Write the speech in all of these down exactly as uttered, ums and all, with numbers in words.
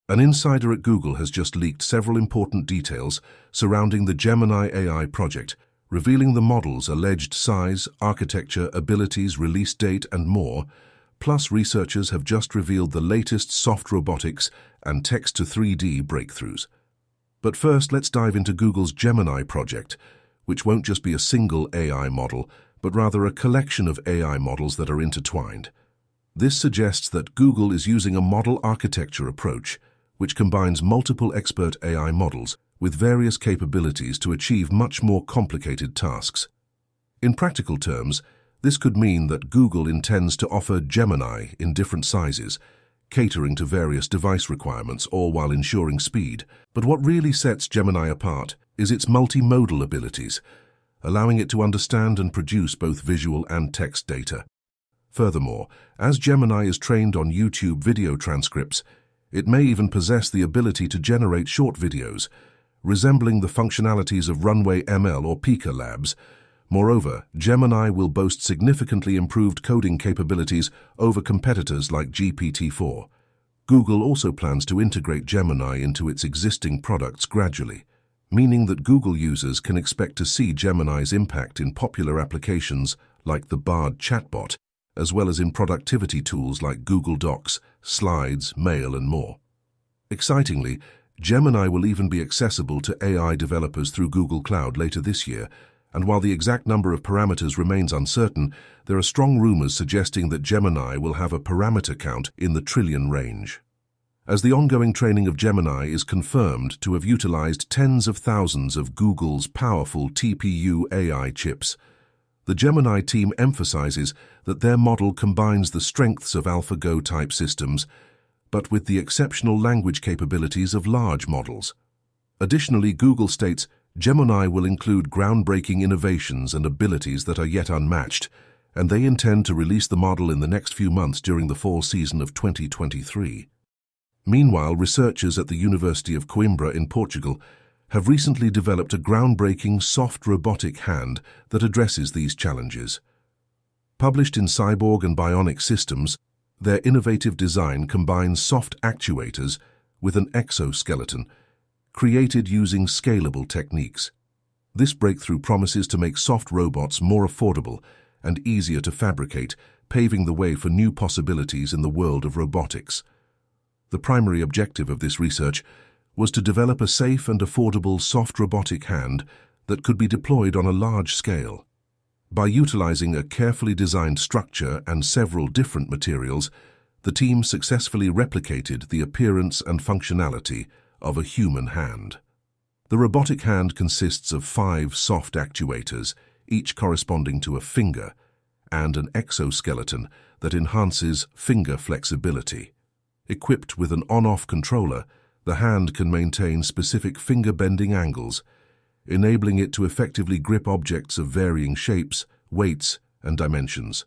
An insider at Google has just leaked several important details surrounding the Gemini A I project, revealing the model's alleged size, architecture, abilities, release date, and more. Plus, researchers have just revealed the latest soft robotics and text to three D breakthroughs. But first, let's dive into Google's Gemini project, which won't just be a single A I model, but rather a collection of A I models that are intertwined. This suggests that Google is using a model architecture approach, which combines multiple expert A I models with various capabilities to achieve much more complicated tasks. In practical terms, this could mean that Google intends to offer Gemini in different sizes, catering to various device requirements, all while ensuring speed. But what really sets Gemini apart is its multimodal abilities, allowing it to understand and produce both visual and text data. Furthermore, as Gemini is trained on YouTube video transcripts, it may even possess the ability to generate short videos, resembling the functionalities of Runway M L or Pika Labs. Moreover, Gemini will boast significantly improved coding capabilities over competitors like G P T four. Google also plans to integrate Gemini into its existing products gradually, meaning that Google users can expect to see Gemini's impact in popular applications like the Bard chatbot, as well as in productivity tools like Google Docs, Slides, Mail, and more. Excitingly, Gemini will even be accessible to A I developers through Google Cloud later this year, and while the exact number of parameters remains uncertain, there are strong rumors suggesting that Gemini will have a parameter count in the trillion range. As the ongoing training of Gemini is confirmed to have utilized tens of thousands of Google's powerful T P U A I chips, the Gemini team emphasizes that their model combines the strengths of AlphaGo-type systems, but with the exceptional language capabilities of large models. Additionally, Google states Gemini will include groundbreaking innovations and abilities that are yet unmatched, and they intend to release the model in the next few months during the fall season of twenty twenty-three. Meanwhile, researchers at the University of Coimbra in Portugal have recently developed a groundbreaking soft robotic hand that addresses these challenges. Published in Cyborg and Bionic Systems, their innovative design combines soft actuators with an exoskeleton, created using scalable techniques. This breakthrough promises to make soft robots more affordable and easier to fabricate, paving the way for new possibilities in the world of robotics. The primary objective of this research was to develop a safe and affordable soft robotic hand that could be deployed on a large scale. By utilizing a carefully designed structure and several different materials, the team successfully replicated the appearance and functionality of a human hand. The robotic hand consists of five soft actuators, each corresponding to a finger, and an exoskeleton that enhances finger flexibility. Equipped with an on-off controller, the hand can maintain specific finger bending angles, enabling it to effectively grip objects of varying shapes, weights, and dimensions.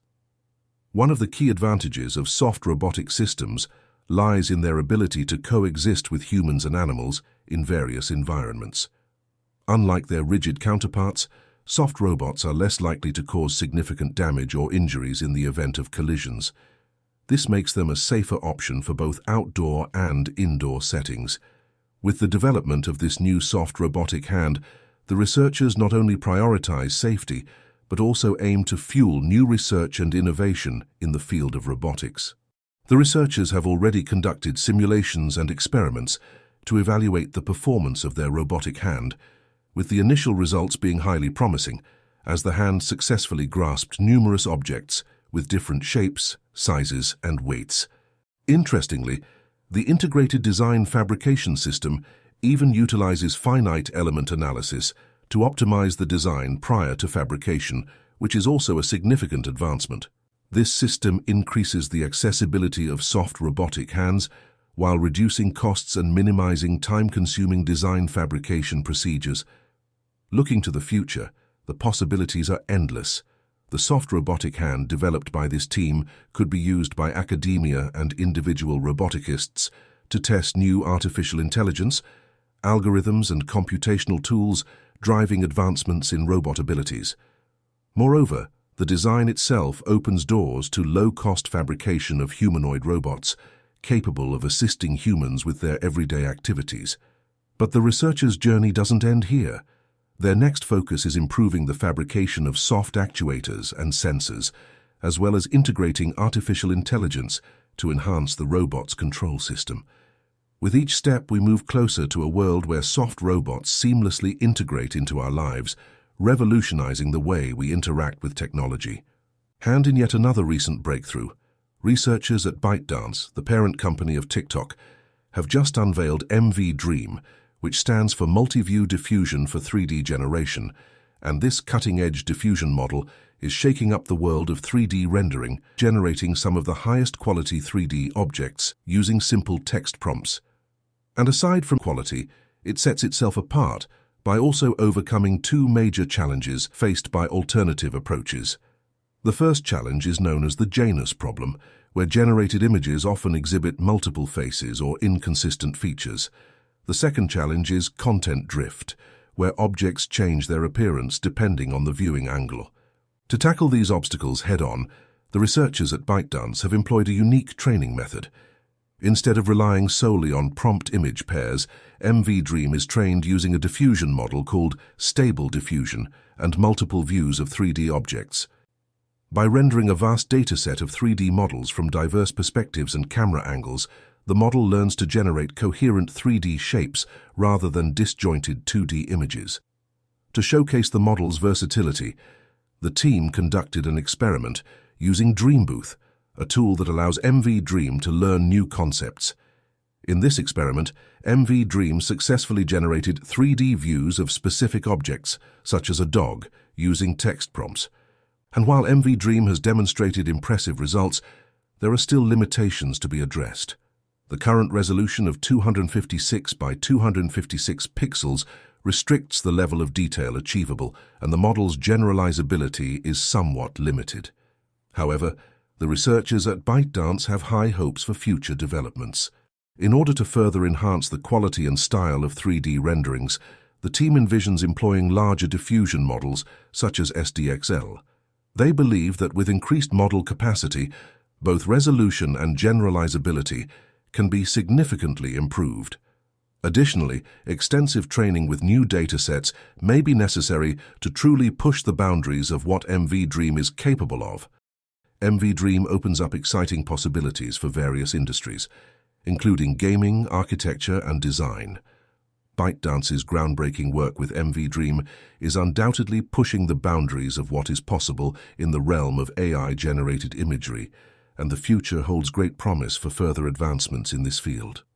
One of the key advantages of soft robotic systems lies in their ability to coexist with humans and animals in various environments. Unlike their rigid counterparts, soft robots are less likely to cause significant damage or injuries in the event of collisions. This makes them a safer option for both outdoor and indoor settings. With the development of this new soft robotic hand, the researchers not only prioritize safety, but also aim to fuel new research and innovation in the field of robotics. The researchers have already conducted simulations and experiments to evaluate the performance of their robotic hand, with the initial results being highly promising, as the hand successfully grasped numerous objects with different shapes, sizes, and weights. Interestingly, the integrated design fabrication system even utilizes finite element analysis to optimize the design prior to fabrication, which is also a significant advancement. This system increases the accessibility of soft robotic hands while reducing costs and minimizing time-consuming design fabrication procedures. Looking to the future, the possibilities are endless. The soft robotic hand developed by this team could be used by academia and individual roboticists to test new artificial intelligence, algorithms, and computational tools, driving advancements in robot abilities. Moreover, the design itself opens doors to low-cost fabrication of humanoid robots, capable of assisting humans with their everyday activities. But the researchers' journey doesn't end here. Their next focus is improving the fabrication of soft actuators and sensors, as well as integrating artificial intelligence to enhance the robot's control system. With each step, we move closer to a world where soft robots seamlessly integrate into our lives, revolutionizing the way we interact with technology. And in yet another recent breakthrough, researchers at Byte Dance, the parent company of TikTok, have just unveiled M V Dream, which stands for Multi-View Diffusion for three D Generation, and this cutting-edge diffusion model is shaking up the world of three D rendering, generating some of the highest quality three D objects using simple text prompts. And aside from quality, it sets itself apart by also overcoming two major challenges faced by alternative approaches. The first challenge is known as the Janus problem, where generated images often exhibit multiple faces or inconsistent features. The second challenge is content drift, where objects change their appearance depending on the viewing angle. To tackle these obstacles head-on, the researchers at Byte Dance have employed a unique training method. Instead of relying solely on prompt image pairs, M V Dream is trained using a diffusion model called stable diffusion and multiple views of three D objects. By rendering a vast dataset of three D models from diverse perspectives and camera angles, the model learns to generate coherent three D shapes rather than disjointed two D images. To showcase the model's versatility, the team conducted an experiment using Dream Booth, a tool that allows M V Dream to learn new concepts. In this experiment, M V Dream successfully generated three D views of specific objects, such as a dog, using text prompts. And while M V Dream has demonstrated impressive results, there are still limitations to be addressed. The current resolution of two hundred fifty-six by two hundred fifty-six pixels restricts the level of detail achievable, and the model's generalizability is somewhat limited. However, the researchers at Byte Dance have high hopes for future developments. In order to further enhance the quality and style of three D renderings, the team envisions employing larger diffusion models, such as S D X L. They believe that with increased model capacity, both resolution and generalizability can be significantly improved. Additionally, extensive training with new datasets may be necessary to truly push the boundaries of what M V Dream is capable of. M V Dream opens up exciting possibilities for various industries, including gaming, architecture, and design. Byte Dance's groundbreaking work with M V Dream is undoubtedly pushing the boundaries of what is possible in the realm of A I-generated imagery, and the future holds great promise for further advancements in this field.